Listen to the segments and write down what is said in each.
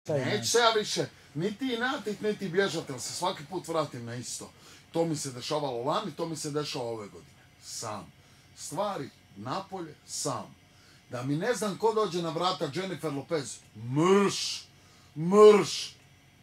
Neću se ja više niti inatit, niti bježati, ali se svaki put vratim na isto. To mi se dešavalo lani, to mi se dešava ove godine. Sam. Stvari napolje, sam. Da mi ne znam ko dođe na vrata Jennifer Lopez. Mrš! Mrš!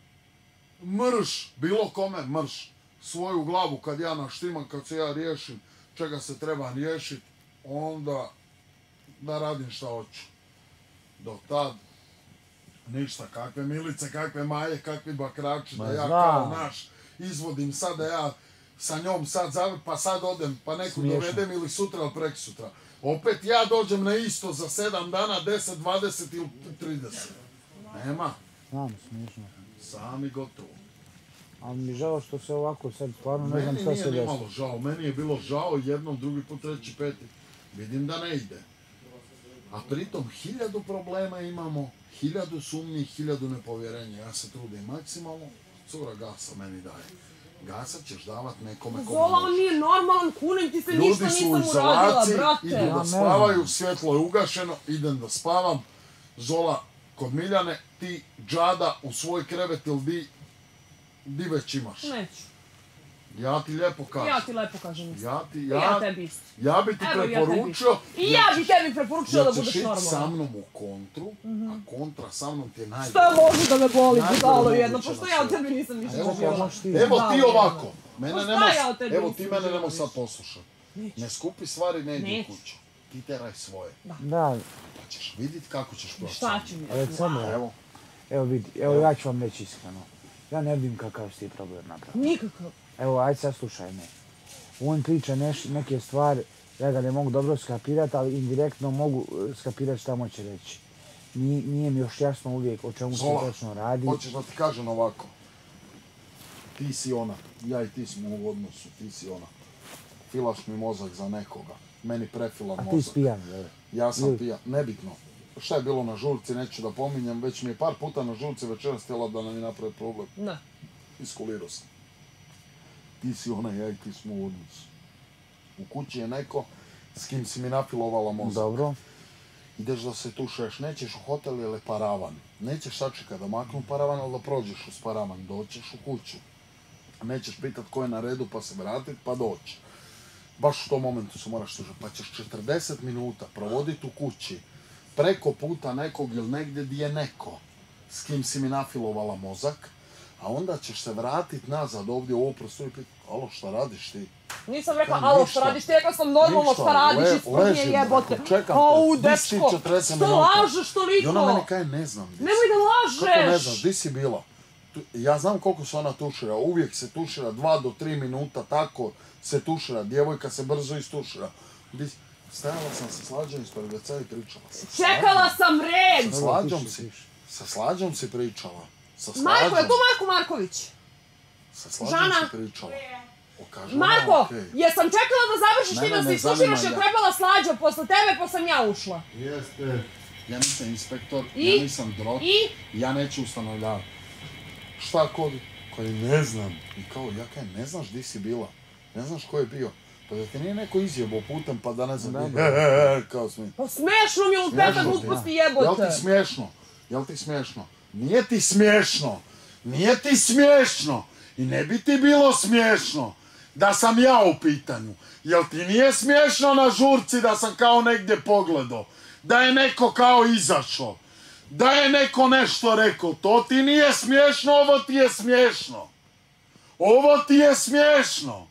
Mrš! Bilo kome mrš. Svoju glavu kad ja naštimam, kad se ja riješim čega se treba riješiti, onda da radim šta hoću. Do tad ništa, kakve Milice, kakve Maje, kakvi bakrači, da ja kao naš izvodim sad, da ja sa njom sad pa sad odem, pa neku dovedem ili sutra ili preksutra. Opet ja dođem na isto za 7 dana, 10, 20 ili 30. Nema. Znam, smiješno. Sami gotovo. Ali mi žao što se ovako sad stvarno ne znam šta se desi. Meni nije nimalo žao, meni je bilo žao jednom, drugi put, treći, peti. Vidim da ne ide. A pritom 1000 problema imamo, 1000 sumnji, 1000 nepovjerenja. Ja se trudim maksimalno, cura gasa meni daje. Gasa ćeš davat nekome komu Zola, on nije normalan, kunem ti se, ništa nisam uradila, brate. Ljudi su u izolaciji, idu da spavaju, svjetlo je ugašeno, idem da spavam. Zola, kod Miljane, ti džada u svoj krevet ili di već imaš? Neću. Ja ti lijepo kažem. Ja ti lijepo kažem isto. Ja tebi isto. Ja bi ti preporučio... I ja bi tebi preporučio da budeš normalan. Ja ćeš ići sa mnom u kontru, a kontra sa mnom ti je najbolje. Šta može da me boli, budalo jedno, pošto ja od tebi nisam ništa živjela. Evo ti ovako. Evo ti mene nemoj sad poslušati. Ne skupi stvari, ne idi u kuću. Ti teraj svoje. Da. Pa ćeš vidjeti kako ćeš proći. Šta ću mi? Evo vidi, evo ja ću vam reći iskreno. Ja ne vidim kakav si ti problem napravio. Nikakav. Evo, ajde sad slušaj me. On priča neke stvari, ja ga ne mogu dobro skapirati, ali indirektno mogu skapirati šta moće reći. Nije mi još jasno uvijek o čemu se točno radi. Hoćeš da ti kažem ovako. Ti si ona, ja i ti smo u odnosu, ti si ona. Filaš mi mozak za nekoga, meni prefilan mozak. A ti si pijan, jel? Ja sam pijan, nebitno. Šta je bilo na žurci, neću da pominjem, već mi je par puta na žurci večeras htjela da nam je napravi problem. Ne. Iskulirao sam. Ti si ona, ja i ti smo u odnosu. U kući je neko s kim si mi nafilovala mozak. Dobro. Ideš da se tušeš, nećeš u hotel ili paravan. Nećeš sačekat da maknu paravan, ali da prođeš uz paravan, doćeš u kuću. Nećeš pitat ko je na redu pa se vratit pa doći. Baš u tom momentu se moraš tužiti. Pa ćeš 40 minuta provoditi u kući preko puta nekog ili negdje gdje je neko s kim si mi nafilovala mozak, a onda ćeš se vratit nazad ovdje u ovu prostoru i pitati, alo, šta radiš ti? Nisam rekla, alo, šta radiš ti, rekla sam normalno, šta radiš, ispod nje jebote. Au, dečko, što lažeš toliko? I ona meni kaj, ne znam gdje si. Nemoj da lažeš! Kako ne znaš, gdje si bila? Ja znam koliko se ona tušira, uvijek se tušira 2 do 3 minuta, tako se tušira, djevojka se brzo istušira. Stajala sam sa Slađom ispred WC i pričala. Čekala sam red! Sa Slađom si pričala. Marko, je tu Marko Marković? Sa Slađom si pričala. Marko, jesam čekala da završiš ti da se istuširaš jer trebala Slađa posle tebe pa sam ja ušla. Jeste. Ja nisam inspektor, ja nisam drog, ja neću ustanovljavati. Šta koji ne znam. I kao, ja kaj ne znaš di si bila, ne znaš ko je bio. Pa da ti nije neko izjebao putem pa da ne znam kao smijem. Pa smiješno mi je u petak gluposti jebote. Jel ti smiješno? Jel ti smiješno? Nije ti smiješno. Nije ti smiješno. I ne bi ti bilo smiješno da sam ja u pitanju. Jel ti nije smiješno na žurci da sam kao negdje pogledao? Da je neko kao izašao? Da je neko nešto rekao? To ti nije smiješno, ovo ti je smiješno. Ovo ti je smiješno.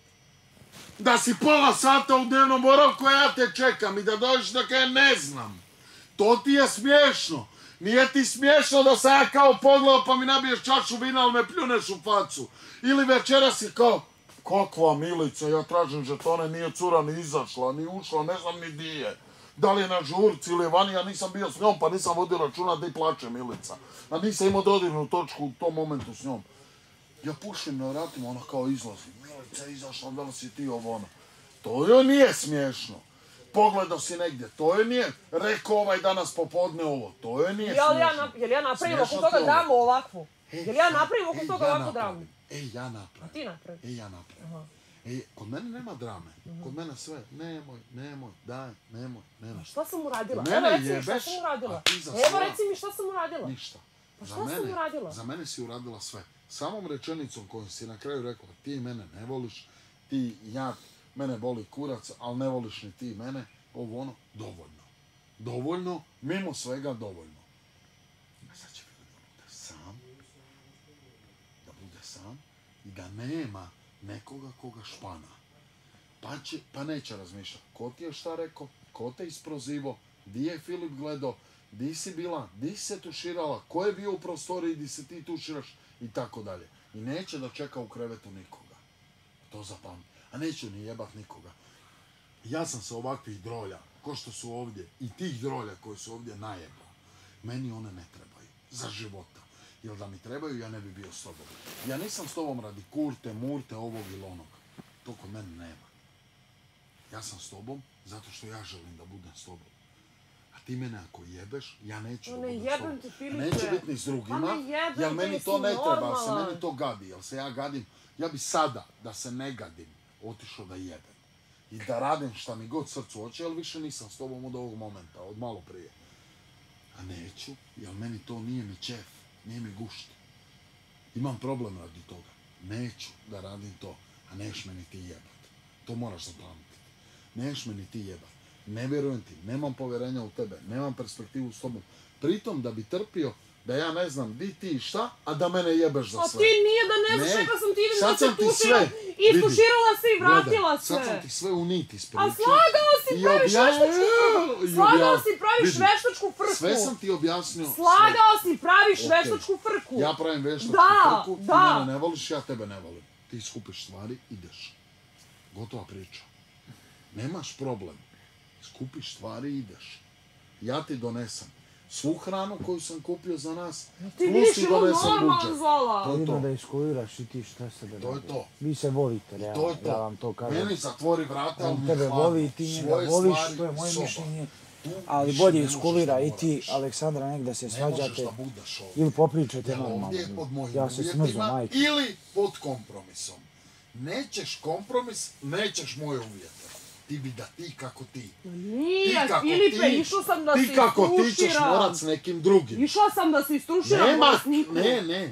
Da si pola sata u dnevnom boravku, a ja te čekam i da dođeš da kaj ne znam. To ti je smiješno. Nije ti smiješno da sam ja kao pogledao pa mi nabiješ čašu vina, ali me pljuneš u facu. Ili večeras si kao, kakva Milica, ja tražim žetone, nije cura ni izašla, ni ušla, ne znam ni di je. Da li je na žurci ili vani, ja nisam bio s njom pa nisam vodio računa da i plače Milica. A nisam imao dodirnu točku u tom momentu s njom. Ja pušim na vratima, ona kao izlazi. Milica je izašla, da li si ti ovo ono? To joj nije smiješno. Pogledao si negdje, to joj nije. Rekao ovaj danas popodne ovo, to joj nije smiješno. Jel ja napravim oko toga dramu ovakvu? Jel ja napravim oko toga ovakvu dramu? Ja napravim. A ti napravim? Ja napravim. Kod mene nema drame. Kod mene sve, nemoj, daj, nemoj. Šta sam uradila? Evo reci mi šta sam uradila. Evo reci mi šta sam uradila. Ništa. Pa šta sam uradila? Za mene si uradila sve. Samom rečenicom koju si na kraju rekla, ti mene ne voliš, mene voli kurac, ali ne voliš ni ti mene, ovo ono, dovoljno. Dovoljno, mimo svega dovoljno. A sad će Filip da bude sam i da nema nekoga koga špana. Pa neće razmišljati ko ti je šta rekao, ko te isprozivo, di je Filip gledao, di si bila, di si se tuširala, ko je bio u prostoriji di se ti tuširaš i tako dalje. I neće da čeka u krevetu nikoga. To zapamti. A neću ni jebat nikoga. Ja sam se ovakvih drolja, ko što su ovdje, i tih drolja koji su ovdje najebao. Meni one ne trebaju. Za života. Jer da mi trebaju, ja ne bi bio s tobom. Ja nisam s tobom radi kurte, murte, ovog ili onog. To kod mene nema. Ja sam s tobom zato što ja želim da budem s tobom. A ti mene ako jebeš, ja neću da budem s tobom. A neće biti ni s drugima, jer meni to ne treba, jer se meni to gadi. Jer se ja gadim, ja bi sada, da se ne gadim, otišao da jebem. I da radim šta mi god srcu hoće, ali više nisam s tobom od ovog momenta, od malo prije. A neću, jer meni to nije mi čef, nije mi gušt. Imam problem radi toga. Neću da radim to, a neš me ni ti jebat. To moraš zapamtiti. Neš me ni ti jebat. Ne vjerujem ti, nemam povjerenja u tebe, nemam perspektivu s tobom. Pritom da bi trpio da ja ne znam di ti i šta, a da mene jebeš za sve. A ti nije da ne znaš kako sam ti idem da se tušira. Istuširala se i vratila se. Sad sam ti sve u nit ispričao. A slagao si, praviš veštačku frku. Slagao si, praviš veštačku frku. Sve sam ti objasnio. Slagao si, praviš veštačku frku. Ja pravim veštačku frku, ti mene ne voliš, ja tebe ne volim. Ti skupiš stvari, ideš. Gotova priča. Nemaš problem. Skupiš stvari i ideš. Ja ti donesem svu hranu koju sam kupio za nas, plus ti donesem budžet. To je to. Da iskuliraš i ti šta se da to je to. Vi se volite, realno, ja vam to kažem. Meni zatvori vrata, on tebe voli i ti njega voliš, to je moje mišljenje. Ali bolje iskulira i ti, Aleksandra, nek da se svađate ili popričate normalno. Ja se smrzam, majke. Ili pod kompromisom. Nećeš kompromis, nećeš moje uvjete. Ti bi da ti kako ti. Nije, Filipe, išao sam da se istruširam. Ti kako ti ćeš morat s nekim drugim. Išao sam da se istruširam bolesniku. Ne.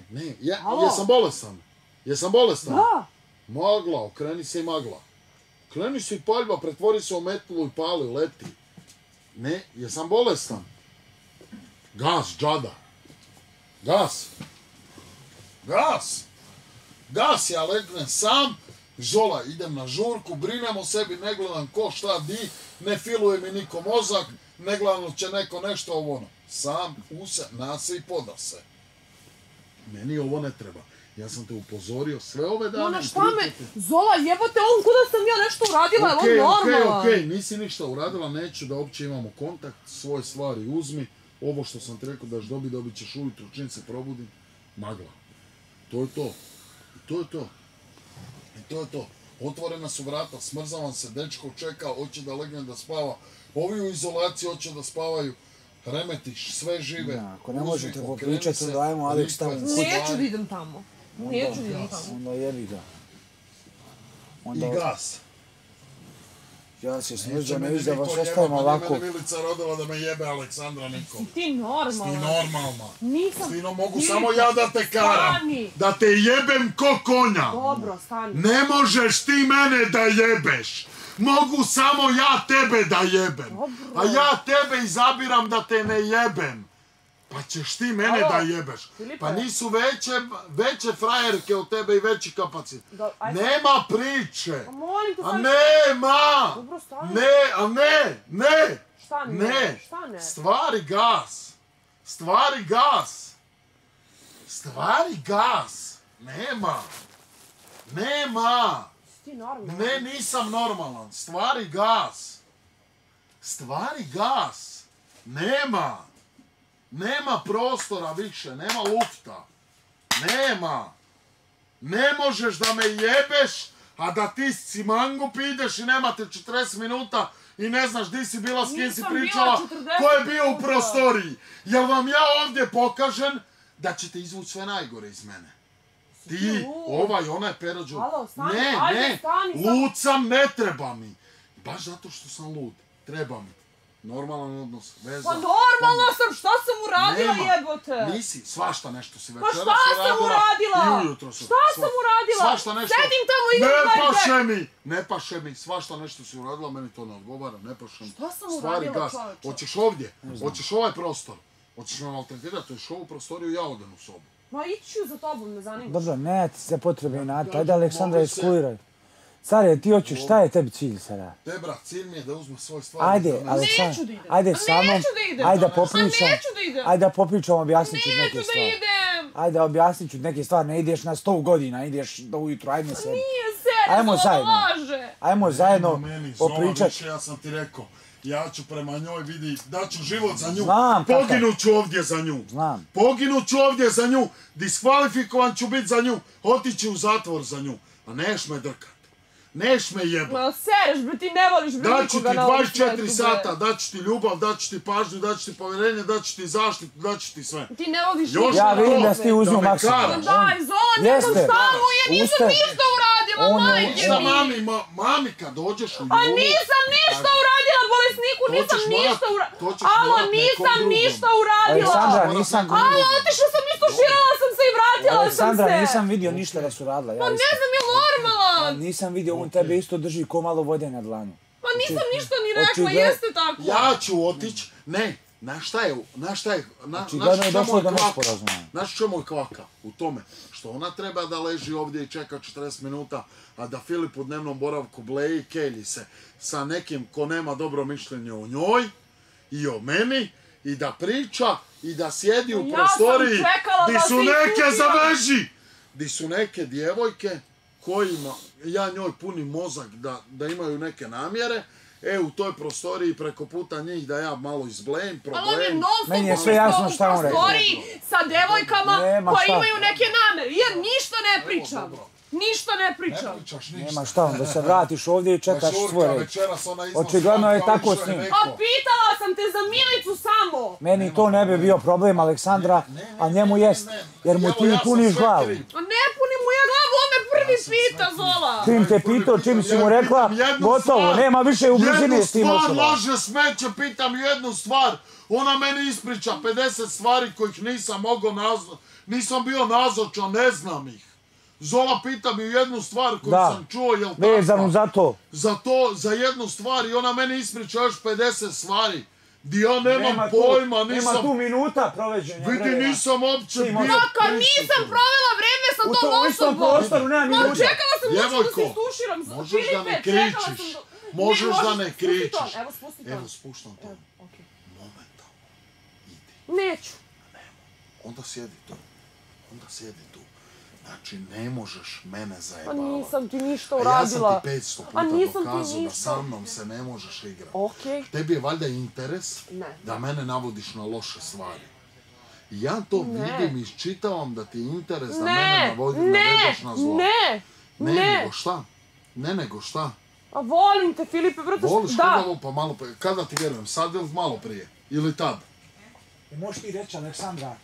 Jesam bolestan? Da. Magla, okreni se i magla. Okreni se i paljba, pretvori se u metlu i pali, leti. Ne, jesam bolestan. Gas, džada. Gas. Ja legnem sam. Zola, idem na žurku, brinem o sebi, ne gledam ko šta di, ne filuje mi niko mozak, ne gledam će neko nešto ovo ono. Sam, use, nase i poda se. Meni ovo ne treba. Ja sam te upozorio sve ove dane. Ona šta me, Zola, jebote, on kuda sam ja nešto uradila, je on normalan? Okej, nisi ništa uradila, neću da uopće imamo kontakt, svoje stvari uzmi. Ovo što sam ti rekao daš dobit ćeš ujutru, čim se probudim, magla. To je to. I to je to. Otvorena su vrata, smrzavam se, dečko čeka, hoće da legne da spava. Ovi u izolaciji hoće da spavaju. Remetiš, sve žive. Ako ne možete popričati, onda ajmo Aleks tamo. Neću da idem tamo. Onda jebi ga. I gas. Ja se smrđam, ne viš da vas ostavim ovako. Mene Milica rodila da me jebe Aleksandra Niko. Si ti normalna. Ti normalna. Nisam. Stino, mogu samo ja da te karam. Da te jebem ko konja. Dobro, stani. Ne možeš ti mene da jebeš. Mogu samo ja tebe da jebem. A ja tebe izabiram da te ne jebem. Pa ćeš ti mene da jebeš. Pa nisu veće frajerke od tebe i veći kapacit. Nema priče. A nema. Ne. Šta ne? Stvari gas. Nema. Ne, nisam normalan. Stvari gas. Nema prostora više, nema lufta. Ne možeš da me jebeš, a da ti si mangup ideš i nemate 40 minuta i ne znaš di si bila, s kim si pričala, ko je bio u prostoriji. Jel vam ja ovdje pokažem da ćete izvući sve najgore iz mene? Ti, onaj Perođu. Ne, lud sam, ne treba mi. Baš zato što sam lud, treba mi. Normalan odnos, veza. Pa normalno sam, šta sam uradila jebote? Nisi, svašta nešto si Pa večeras šta sam uradila? I ujutro sam. Šta sam uradila? Svašta nešto. Sedim tamo i idem Ne paše mi, svašta nešto si uradila, meni to ne odgovara, ne paše mi. Šta sam uradila, čoveče? Hoćeš ovdje, hoćeš ovaj prostor, hoćeš me maltretirati, hoćeš ovu prostoriju, ja odem u sobu. Ma iću za tobom, me zanimaš. Dobro, ne ti se potrebe inati, ajde Aleksandra iskuliraj. Care, ti hoćeš, šta je tebi cilj sada? Te brat, cilj mi je da uzme svoj stvar. Ajde, Aleksandra, Neću da idem. ajde sa mnom, ajde da popričam. Neću da idem. Ajde da popričam, objasnit ću neke Neću da stvari. idem. Ajde objasnit ću neke stvari, ne ideš na 100 godina, ideš do ujutru, ajde sebi. Nije serija, Ajmo Zola zajedno. laže. Ajmo zajedno Zola, popričat. više ja sam ti rekao. Ja ću prema njoj vidi, daću život za nju. Znam, kakav. Poginut ću ovdje za nju. Znam. Poginut ću ovdje za nju. Diskvalifikovan ću biti za nju. Otići u zatvor za nju. A neš me drkat. Neš me jebat. Ma sereš bre, ti ne voliš bre Daću ti nikoga na ovom 24 svijetu, sata, daću ti ljubav, daću ti pažnju, daću ti povjerenje, daću ti zaštitu, daću ti sve. Ti ne voliš Još nikoga. Ja na vidim to, da si ti uzeo da me maksimum. karaš. Daj, Zola, ne znam Jeste. šta mu je, nisam Ustaje. ništa uradila, On je- majke Šta mi. mami kad dođeš u A ljubu... nisam ništa uradila, bolesniku, To nisam ćeš morat- ništa to uradila. ćeš Alo, morat nekom nisam drugom. ništa uradila. Aleksandra, nisam... Alo, otišla sam, istuširala sam se i vratila sam Aleksandra, se. nisam vidio ništa da su radila. Pa ne znam, je normalan. Nisam vidio, on tebe isto drži ko malo vode na dlanu. Pa nisam ništa ni rekla, očigledno- jeste tako. Ja ću otići, ne, znaš šta je, Očigledno je došlo do nesporazuma. Znaš čemu je kvaka? U tome što ona treba da leži ovdje i čeka 40 minuta, a da Filip u dnevnom boravku bleji i kelji se sa nekim ko nema dobro mišljenje o njoj i o meni i da priča i da sjedi u Ja prostoriji sam čekala di da su se neke iskušam. zaveži, di su neke djevojke kojima ja njoj punim mozak da imaju neke namjere. U toj prostoriji preko puta njih da ja malo izblejem, Ali on je problem. non Meni je stop sve jasno šta on u rekao. prostoriji sa devojkama Nema koje šta. imaju neke namere. Ja ništa ne pričam. dobro. Ništa ne Ne pričam. pričaš ništa. Nema šta, onda se vratiš ovdje i čekaš svoj red. večeras ona iznosi Očigledno je van kao tako više s njim. neko. A pitala sam te za Milicu samo. Meni to ne bi bio problem, Aleksandra, a njemu jest, jer mu Evo, ti ja sam puniš sve glavu. kriv. A ne puni mu je glavu, on me prvi pita, Zola. Čim te pitao, čim si mu rekla, gotovo, nema više u blizini s tim Jednu stvar osobama. laže smeće, pitam jednu stvar. Ona meni ispriča 50 stvari kojih nisam bio nazočan, ne znam ih. Zola pita mi jednu stvar koju sam čuo, jel tako? Vezano za to. Za jednu stvar i ona meni ispriča još 50 stvari. Di ja nemam pojma, Nema tu minuta proveđenja vidi, vremena. nisam uopće bio Kad nisam provela vreme sa tom U istom osobom. prostoru, nema Ma minuta. čekala sam doći da Djevojko, se istuširam. možeš da ne Filipe, čekala sam kričiš. do- Možeš da ne spusti ton, kričiš. Evo, spusti ton. Evo, spuštam to. Okej. Momentalno. Idi. Neću. Onda sjedi tu. Znači, ne možeš mene Pa zajebavati. nisam ti ništa A ja uradila. sam ti 500 A puta nisam ti dokazao da ništa. sa mnom se ne možeš igrati. Okej. Tebi je valjda interes Ne. da mene navodiš na loše stvari. I ja to vidim i iščitavam da ti je interes da mene navedeš na zlo. Ne, Nego šta? Nego šta? A volim te, Filipe, brate, Voliš da. koga pa malo prije? Kada ti vjerujem? Sad ili malo prije? Ili tad? Možeš ti reći, Aleksandra,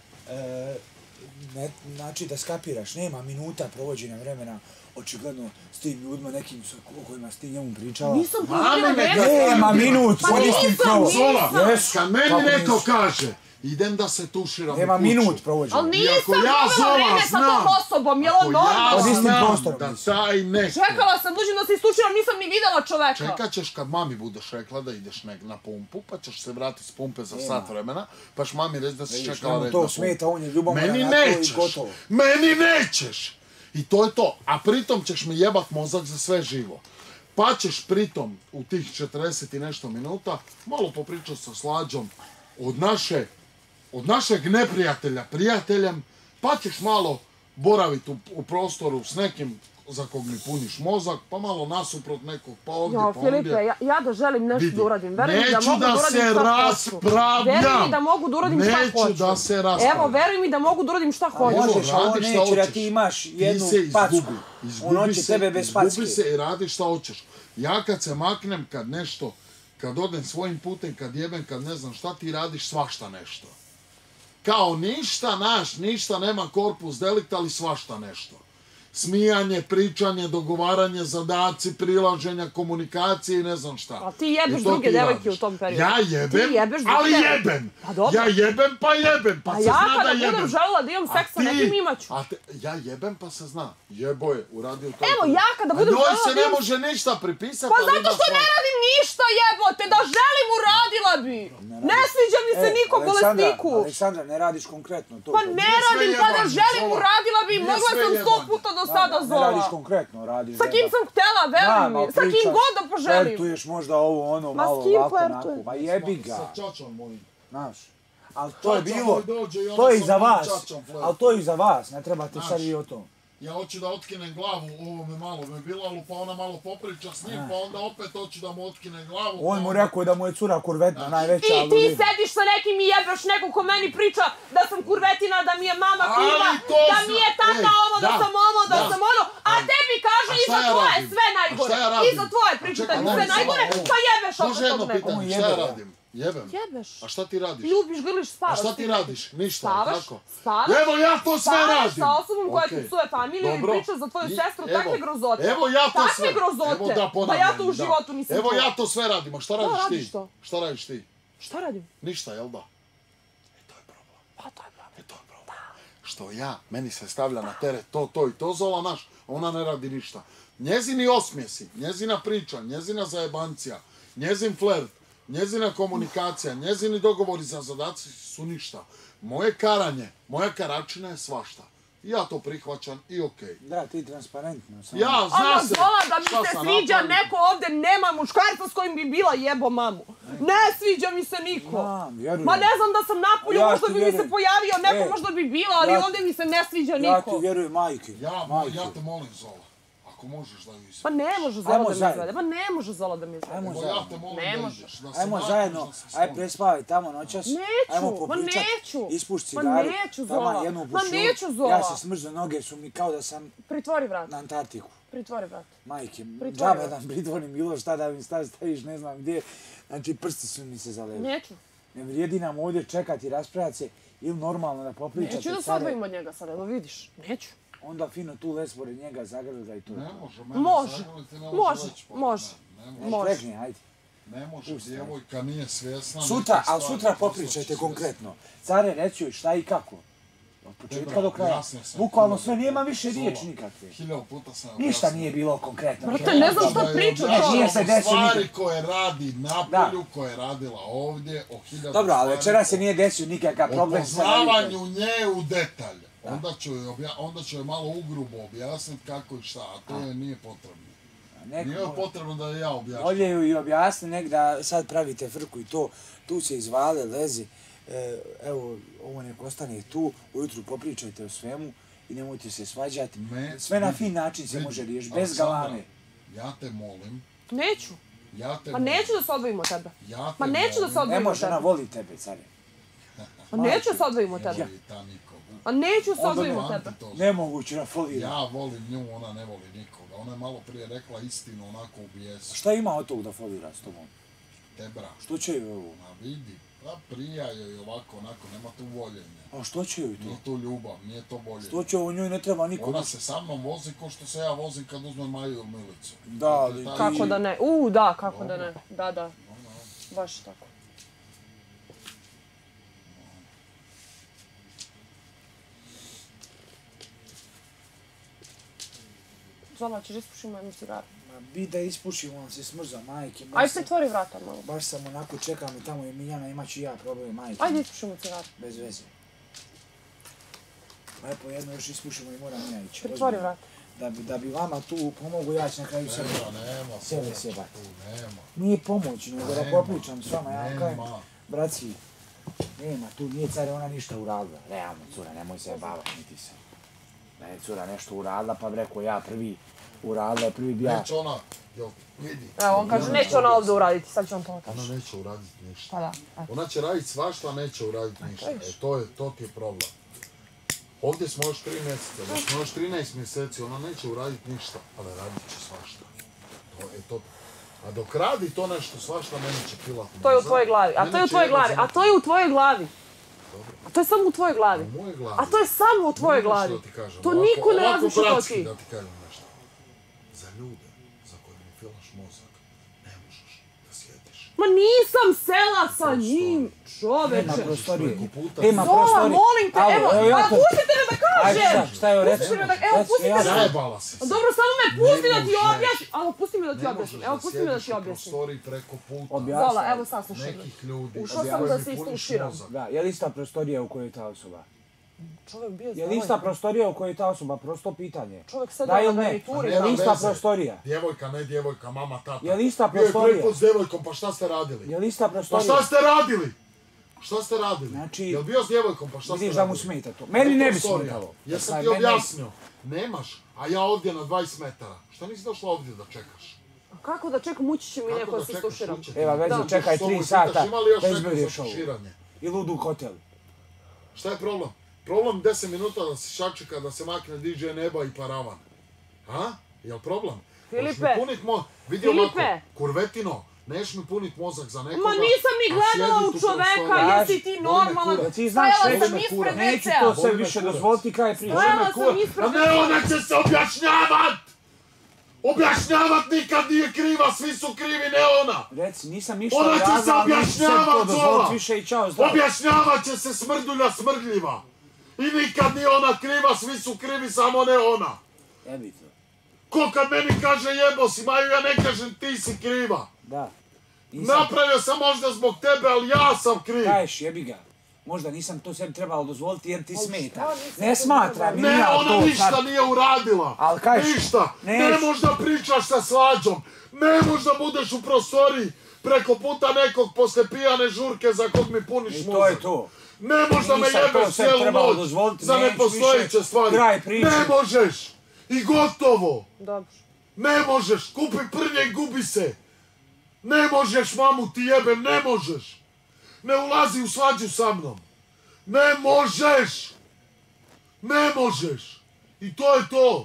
znači da skapiraš, nema minuta provođenja vremena, očigledno s tim ljudima nekim o kojima si ti njemu pričala. Nisam provodila Mame, vreme. Nema minut, Pa koristim nisam, pravo. nisam. Jes, Kad meni kako neko nisi? kaže, idem da se tuširam Nema u kuću. minut provođenja. Ali nisam Iako ja provela Zola vreme sa tom znam, osobom, jel on Ako ja normalno? Pod istim znam prostorom da nisi. taj neko... Čekala sam, dužim da se istuširam, nisam ni vidjela čoveka. Čekat ćeš kad mami budeš rekla da ideš na pumpu, pa ćeš se vratiti s pumpe za sat vremena, pa ćeš mami reći da si Vidiš, čekala njemu red to na pumpu. smeta, on je ljubomoran Meni na to i nećeš, gotovo. meni nećeš. I to je to, a pritom ćeš mi jebat mozak za sve živo. Pa ćeš pritom u tih 40 i nešto minuta malo popričat sa Slađom od našeg neprijatelja prijateljem, pa ćeš malo boraviti u prostoru s nekim za kog mi puniš mozak, pa malo nasuprot nekog, pa ovdje, Jo, pa ondje. Filipe, ja da želim nešto da uradim. Veruj mi da Neću mogu da da uradim se šta hoću. raspravljam. Veruj mi da mogu da uradim šta hoću. Neću da se raspravljam. Evo, veruj mi da mogu da uradim šta hoću. Evo, Možeš, a on radi šta neće da hoćeš. ti imaš jednu Ti se packu. izgubi. On hoće tebe bez Izgubi packe. se i radi šta hoćeš. Ja kad se maknem, kad odem svojim putem, kad jebem, kad ne znam šta, ti radiš svašta nešto. Kao ništa nema korpus delikt, ali svašta nešto. smijanje, pričanje, dogovaranje, zadaci, prilaženja, komunikacije i ne znam šta. A ti jebeš druge devojke u tom periodu. Ja jebem, ali jebem. Ja jebem pa jebem, pa se zna da jebem. A ja kada budem željela da imam seks sa nekim imaću. Ja jebem pa se zna. Jebo je, uradio to. Evo, ja kada budem željela da imam... A njoj se ne može ništa pripisati. Pa zato što ne radim ništa, jebote, da želim uradila bi. Ne sviđa mi se niko bolesniku. Aleksandra, ne radiš konkretno to. Pa ne radim, pa da želim uradila bi. Mogla sam 100 puta do sada Zola. Ne radiš konkretno, radiš. Sa kim sam htjela, veruj mi. Sa kim god da poželim. Flertuješ možda ovo, ono, malo ovako, onako. Ma jebi ga. Sa čačom mojim. Znaš. Ali to je bilo, to je i za vas. Ali to je i za vas, ne trebate sad i o tom. Ja hoću da otkinem glavu, ovo me malo me Bilalu, pa ona malo popriča s njim, pa onda opet hoću da mu otkine glavu. On mu rekao da mu je cura kurvetna, najveća. I ti sediš sa nekim i jebeš nekog ko meni priča da sam kurvetina, da mi je mama kriva, da mi je tata ovo, da sam ovo, da sam ono, a tebi kaže i za tvoje sve najgore. I za tvoje priča da mi sve najgore, pa jebeš opet može jedno pitanje, šta ja radim? Jebem. Jebeš. A šta ti radiš? Ljubiš, grliš, spavaš. A šta ti radiš? Ništa, tako? Spavaš. Evo ja to sve radim. Spavaš sa osobom koja ti psuje familiju i priča za tvoju sestru takve grozote. Evo ja to sve. Takve grozote. Da ja to u životu nisam čula. Evo ja to sve radim. A šta radiš ti? Šta radiš ti? Šta radim? Ništa, jel da? To je problem. Pa to je problem. To je problem. Što ja, meni se stavlja na teret to i to, Zola naš, ona ne radi ništa. Njezini osmjesi, njezina priča, njezina zajebancija, njezin flert, njezina komunikacija, njezini dogovori za zadaci su ništa. Moje karanje, moja karačina je svašta. Ja to prihvaćam i okej. Da, ti transparentno. Ja, zna se. Zola, da mi se sviđa neko ovdje, nema muškarca s kojim bi bila jebo mamu. Ne sviđa mi se niko. Ma ne znam da sam napolju, možda bi mi se pojavio neko, možda bi bila, ali ovdje mi se ne sviđa niko. Ja ti vjerujem majke. Ja te molim, Zola. Ako možeš da ju izvedi. Pa ne može Zola da mi izvede. Pa ne može Zola da mi izvede. Ajmo zajedno. Ajmo zajedno. Aj prespavaj tamo noćas. Neću, ma neću. Ispuš cigaru. Ma neću Zola. Ma neću Zola. Ja se smrzao, noge su mi kao da sam... Pritvori vrat. Na Antarktiku. Pritvori vrat. Majke, džaba da pritvorim bilo šta da mi staviš ne znam gdje. Znači prsti su mi se zaleli. Neću. Ne vrijedi nam ovdje čekati, raspravljati se ili normalno da popričate. Neću da se odvojim od njega sad, evo vidiš. Neću. Onda fino tu les pored njega zagrada i to. Ne može, može. Rekni, hajde. Ne može, djevojka nije svjesna. Sutra popričajte konkretno. Care, reći joj šta i kako. Od početka do kraja. Bukvalno sve, nema više riječi nikakve. 1000 puta sam... Ništa nije bilo konkretno. Brate, ne znam šta priča to. Nije se desio stvari koje radi napolju, koje je radila ovdje, o 1000 stvari... Dobro, ali večera se nije desio nikakav problem. O poznavanju nje u detalje. Onda ću joj malo ugrubo objasniti kako i šta, a to joj nije potrebno. Nije potrebno da ja objašnjam. Ovdje ju i objasni nek da sad pravite frku i to, tu se izvale, lezi. Evo, ovo nek ostane tu, ujutru popričajte o svemu i nemojte se svađati. Sve na fin način se može riješiti, bez galame. Ja te molim. Neću. Pa neću da se odvojim od tebe. Pa neću da se odvojim od tebe. Ne može, ona voli tebe, care. Pa neću da se odvojim od tebe. A neću se odvojim od tebe. Nemoguće na folira. Ja volim nju, ona ne voli nikoga. Ona je malo prije rekla istinu, onako u bijesu. Šta ima od tog da folira s tobom? Tebra. Što će joj ovo? Ma vidi, pa prija joj ovako, onako, nema tu voljenja. A što će joj to? Nije to ljubav, nije to voljenje. Što će ovo njoj ne treba nikoga? Ona se sa mnom vozi ko što se ja vozim kad uzmem Maju ili Milicu. Da, ali ti... Kako da ne? Da, kako da ne. Da. Baš tako. Zola, ćeš ispušiti moju cigaru? Bi da ispušim, on se smrza, majke. Ajde se tvori vrata malo. Baš sam onako čekam i tamo je Miljana, imat ću ja problem, majke. Ajde ispušimo cigaru. Bez veze. Lepo, jedno još ispušimo i moram ja ići. Pritvori vrata. Da bi vama tu pomogu, ja ću na kraju sebe sjebati. Nije pomoć, nego da popričam s vama, ja kajem, braci, nema tu, nije care ona ništa uradila. Realno, cura, nemoj se bavati, niti se. Da je cura nešto uradila, pa bi rekao ja prvi uradila, prvi bi ja... Neće ona, vidi. Evo, on kaže, neće ona ovdje uraditi, sad će on to otaći. Ona neće uraditi ništa. Pa da. Ona će raditi svašta, a neće uraditi ništa. To ti je problem. Ovdje smo još 3 mjeseca, da smo još 13 mjeseci, ona neće uraditi ništa, ali radit će svašta. A dok radi to nešto svašta, meni će pilati. To je u tvojoj glavi, a to je u tvojoj glavi, A to je samo u tvojoj glavi. U mojoj glavi. A to je samo u tvojoj glavi. To niko ne razmišlja kao ti. Da ti kažem nešto. Za ljude za koje mi filaš mozak, ne možeš da sjediš. Ma nisam sela sa njim, čoveče. Nema prostorije. Zola, molim te, evo, pustite me da kažem! Šta je reći? Evo, pusti me da... Zajebala si se. Dobro, samo me pusti da ti objasnim. Evo, pusti me da ti objasnim. Evo, pusti me da ti objasnim. Prostoriji preko puta. Zola, evo sad slušaj. Nekih ljudi. Ušla sam da se istuširam. Da, je li ista prostorija u kojoj je ta osoba? Čovjek bio Je li ista prostorija u kojoj je ta osoba? Prosto pitanje. Čovjek sedao na garnituri. Je li ista prostorija? Djevojka, ne djevojka, mama, tata. Je li ista prostorija? Bio je prepod s djevojkom, pa šta ste radili? Je li ista Pa prostorija? šta ste radili? Šta ste radili? Znači, jel bio s djevojkom, pa šta ste radili? Vidiš da mu smeta to. Meni ne bi smetalo. Jesam ti objasnio. Nemaš, a ja ovdje na 20 metara. Šta nisi došla ovdje da čekaš? A kako da čekam, ući će mi neko da se istuširam. Evo, već čekaj 3 sata da izberiš ovo. I ludu hotel. Šta je problem? Problem 10 minuta da se šačeka, da se makne DJ Neba i paravan. A? Jel problem? Filipe! Vidio Mako, kurvetino, neš mi punit mozak za nekoga. Ma nisam ni gledala u čoveka, jesi ti normalan. Stajala sam ispred WC-a. Neću to sve više dozvoliti kaj priča. Stajala sam ispred WC-a. A ne, ona će se objašnjavat! Objašnjavat nikad nije kriva, svi su krivi, ne ona! Reci, nisam ništa ona će se objašnjavat, Zola! Više i čao, zdravo. Objašnjavat će se smrdulja smrdljiva! I nikad nije ona kriva, svi su krivi, samo ne ona! Jebi to. Ko kad meni kaže jebo si, Maju, ja ne kažem ti si kriva! Da. Napravio sam možda zbog tebe, ali ja sam kriv! Kaješ, jebi ga. Možda nisam to sebi trebalo dozvoliti jer ti smeta. Ne smatram, ne, ona ništa nije uradila. Al kaješ, ništa. Ne možda pričaš sa Slađom. Ne možda budeš u prostoriji preko puta nekog posle pijane žurke za kog mi puniš mozak. I to je to. Ne možda me jebeš cijelu noć za nepostojeće stvari. Ne možeš. I gotovo. Dobro. Ne možeš. Kupi prnje i gubi se. Ne možeš, mamu ti jebem, ne možeš. Ne ulazi u svađu sa mnom. Ne možeš. Ne možeš. I to je to.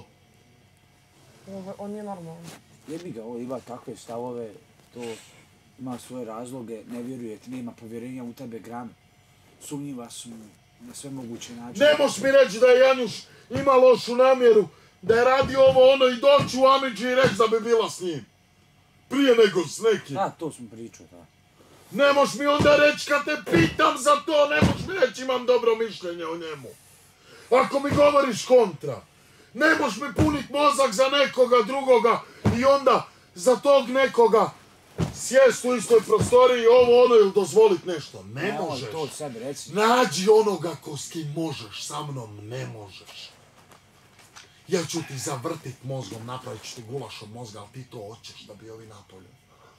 On je normalan. Jebi ga, ovo ima takve stavove, to ima svoje razloge, ne vjeruje ti, nema povjerenja u tebe gram. Sumnjiva su na sve moguće načine. Ne moš mi reći da je Janjuš ima lošu namjeru, da je radio ovo ono i doći u Amidži i reći da bi bila s njim. Prije nego s nekim. Da, to smo pričali, da. Ne moš mi onda reći kad te pitam za to, ne moš mi reći imam dobro mišljenje o njemu. Ako mi govoriš kontra, ne moš mi punit mozak za nekoga drugoga i onda za tog nekoga sjest u istoj prostoriji ovo ono ili dozvolit nešto. Ne možeš. To sebi reci. Nađi onoga ko s kim možeš, sa mnom ne možeš. Ja ću ti zavrtit mozgom, napravit ću ti gulaš od mozga, ali ti to hoćeš da bi ovi napolju.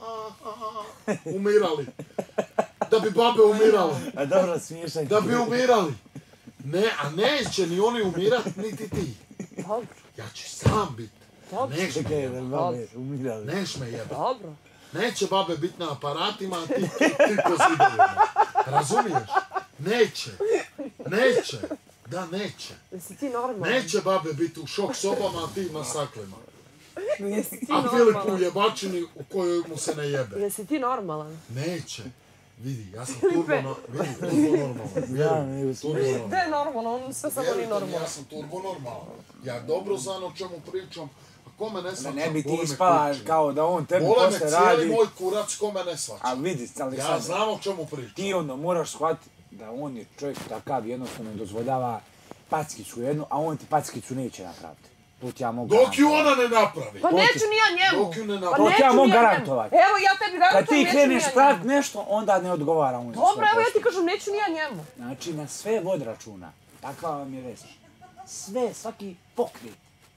Umirali. Da bi babe umirale. A dobro, smiješaj. Da bi umirali. Ne, a neće ni oni umirat, niti ti. Dobro. Ja ću sam bit. Neš me Čekaj, jebat. babe, umirali. Neš me jebat. Dobro. Neće babe bit na aparatima, a ti po zidovima. Razumiješ? Neće. Neće. Da, neće. Jesi ti normalan? Neće babe biti u šok sobama, a ti na saklima. Jesi ti A normalan? Filip u jebačini u kojoj mu se ne jebe. Jesi ti normalan? Neće. Vidi, ja sam turbo normalan. Da je normalan, on sve samo ni normalan. Ja sam turbo normalan. Ja dobro znam o čemu pričam. A kome ne svačam, ne bi ti ispala kao da on tebi posle radi. Vole me cijeli moj kurac, kome ne svačam. A vidi, Aleksandar. Ja znam o čemu pričam. Ti onda moraš shvatiti da on je čovjek takav, jednostavno dozvoljava packicu jednu, a on ti packicu neće napraviti. To ti ja mogu garantovati. Dok ju ona ne napravi. Pa neću ni ja njemu. Dok ju ne napravi. To ti ja mogu garantovati. Evo ja tebi garantujem, kad ti kreneš praviti nešto, onda ne odgovara on za sve Dobro, evo ja ti kažem, neću ni ja njemu. Znači, na sve vod računa. Takva vam je vez. Sve, svaki pokret.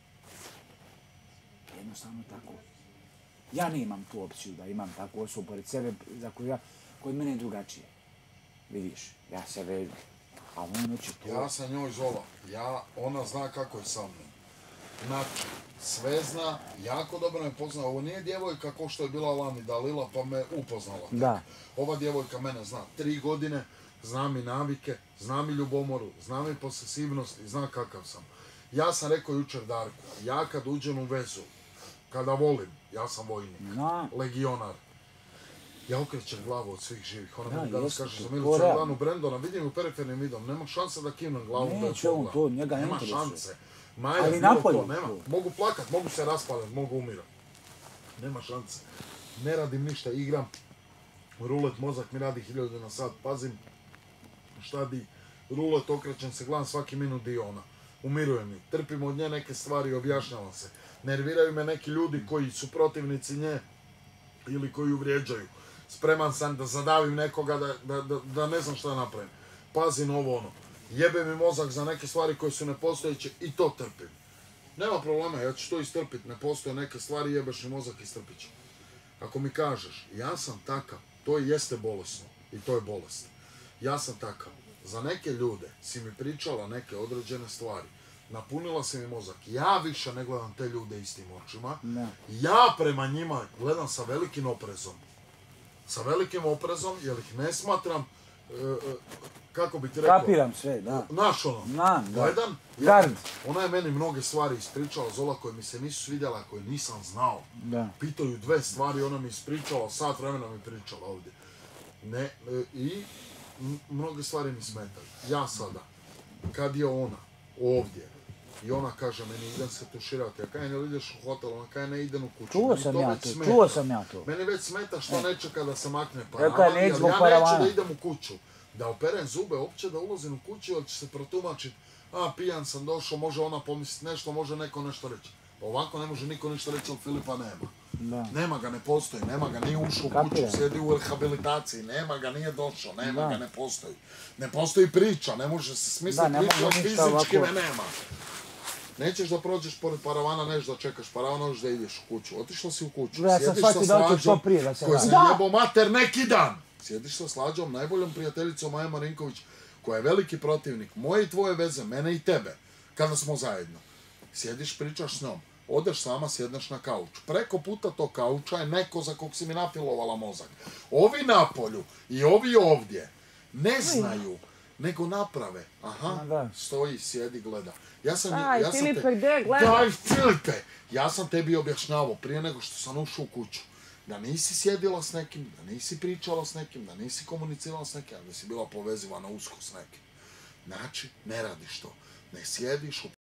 Jednostavno tako. Ja nemam tu opciju da imam takvu osobu pored sebe, za koju ja, kod mene je drugačije. Vidiš, ja se vedim. A on hoće to. Ja sam njoj Zola. Ona zna kako je sa mnom. Znači, sve zna, jako dobro me pozna. Ovo nije djevojka ko što je bila lani Dalila pa me upoznala. Da. Ova djevojka mene zna 3 godine, zna mi navike, zna mi ljubomoru, zna mi posesivnost i zna kakav sam. Ja sam rekao jučer Darku, ja kad uđem u vezu, kada volim, ja sam vojnik, legionar. Ja okrećem glavu od svih živih. Ona meni danas kaže za Milicu Jordanu Brendona, vidim u perifernim vidom, nema šanse da kivnem glavom da je pogledam. Nema šanse. Maja, bilo to, nema. Mogu plakat, mogu se raspaljati, mogu umirat. Nema šanse. Ne radim ništa, igram. Rulet, mozak mi radi 1000 na sat, pazim šta di. Rulet, okrećem se, gledam svaki minut di ona. Umiruje mi. Trpim od nje neke stvari, objašnjavam se. Nerviraju me neki ljudi koji su protivnici nje ili koji uvrijeđaju. Spreman sam da zadavim nekoga, da ne znam šta napravim. Pazim ovo ono. Jebe mi mozak za neke stvari koje su nepostojeće i to trpim. Nema problema, ja ću to istrpiti. Ne postoje neke stvari, jebeš mi mozak i istrpit ću. Ako mi kažeš, ja sam takav, to jeste bolesno i to je bolest. Ja sam takav. Za neke ljude si mi pričala neke određene stvari. Napunila si mi mozak. Ja više ne gledam te ljude istim očima. Ja prema njima gledam sa velikim oprezom. Sa velikim oprezom, jer ih ne smatram, kako bi ti rekao... Kapiram sve, da. Znaš ono, gledam. Ona je meni mnoge stvari ispričala, Zola, koje mi se nisu svidjela, koje nisam znao. Pitaju 2 stvari, ona mi ispričala, sat vremena mi pričala ovdje. I mnoge stvari mi smetaju. Ja sada, kad je ona ovdje, i ona kaže meni, idem se tuširati, a kaj ne ideš u hotel, ona kaj ne idem u kuću. Čuo sam ja to. Meni već smeta što ne čeka da se makne paravan, jer ja neću da idem u kuću. Da operem zube, uopće da ulazim u kuću, jer će se protumačiti, pijan sam došao, može ona pomisliti nešto, može neko nešto reći. Ovako ne može niko ništa reći, od Filipa nema. Nema ga, ne postoji, nema ga, nije ušao u kuću, sjedi u rehabilitaciji, nema ga, nije došao, nema ga, ne postoji. Ne postoji priča, ne može se smisliti priča, fizički me nema. Nećeš da prođeš pored paravana, neš da čekaš paravana, neš da ideš u kuću. Otišla si u kuću, sjediš sa Slađom, koja se jebo mater neki dan. Sjediš sa Slađom, najboljom prijateljicom Maja Marinković, koja je veliki protivnik moje i tvoje veze, mene i tebe, kada smo zajedno. Sjediš, pričaš s njom, odeš sama, sjedneš na kauč. Preko puta tog kauča je neko za kog si mi napilovala mozak. Ovi napolju i ovi ovdje ne znaju, nego naprave. Stoji, sjedi, gleda. Daj, Filipe, gdje gleda? Daj, Filipe! Ja sam tebi objašnjavao prije nego što sam ušao u kuću. Da nisi sjedila s nekim, da nisi pričala s nekim, da nisi komunicirala s nekim, da si bila povezivana usko s nekim. Znači, ne radiš to. Ne sjediš u